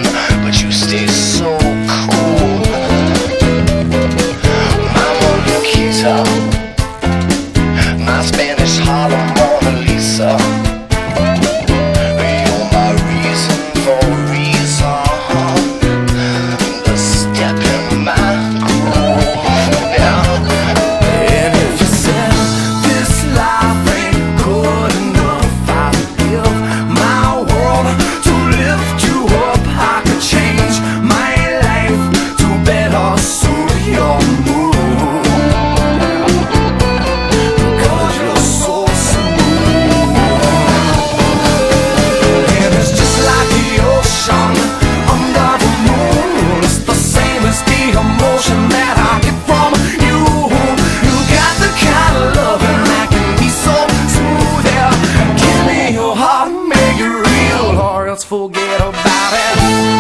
fun, but you stay so cool. Mama Nikita, my Spanish Harlem Mona Lisa. You're my reason for reason, the step in my groove now. And if you said this life ain't good enough, I would give my world to lift you up. I could change my life to better suit your mood, because you're so smooth. And it's just like the ocean under the moon. It's the same as the emotion that I get from you. You got the kind of loving that can be so smooth. Yeah, give me your heart and make it real, or else forget about it.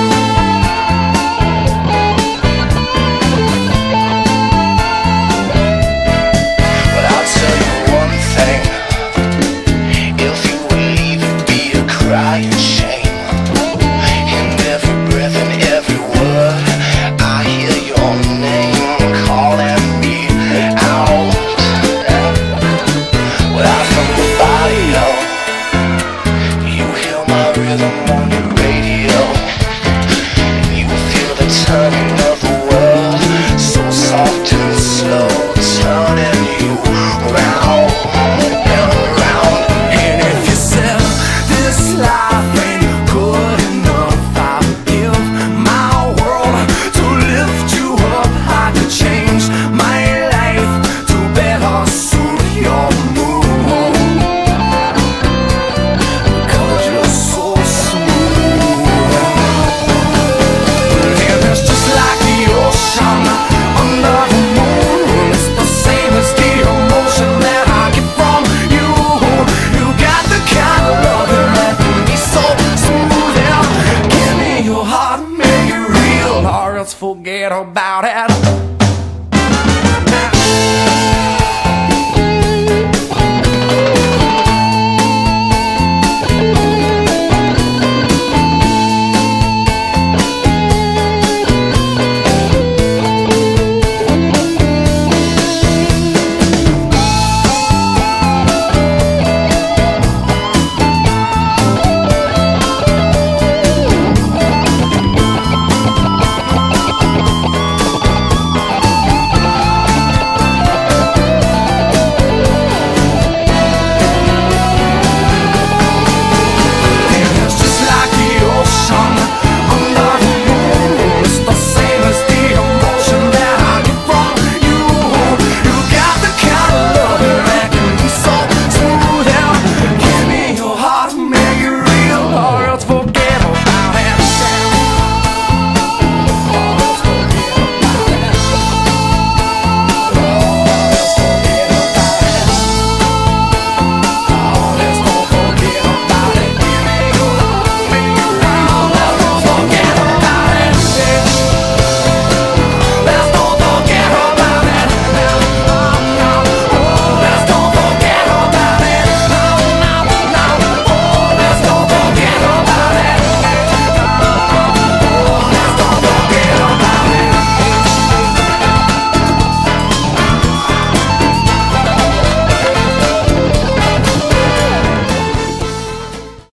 But I'll tell you one thing, if you would leave, it'd be a crying shame. In every breath and every word, I hear your name calling me out. Without from the body, you hear my rhythm on your radio. You feel the turning of the world, so soft and slow, turning you round and round. And if you said this life ain't good enough, I would give my world to lift you up. I could change my life to better suit your mood, because you're so smooth. And it's just like the ocean under the moon. It's the same as the emotion that I get from you. You got the kind of loving that can be so smooth. Yeah, give me your heart and make it real, or else forget about it.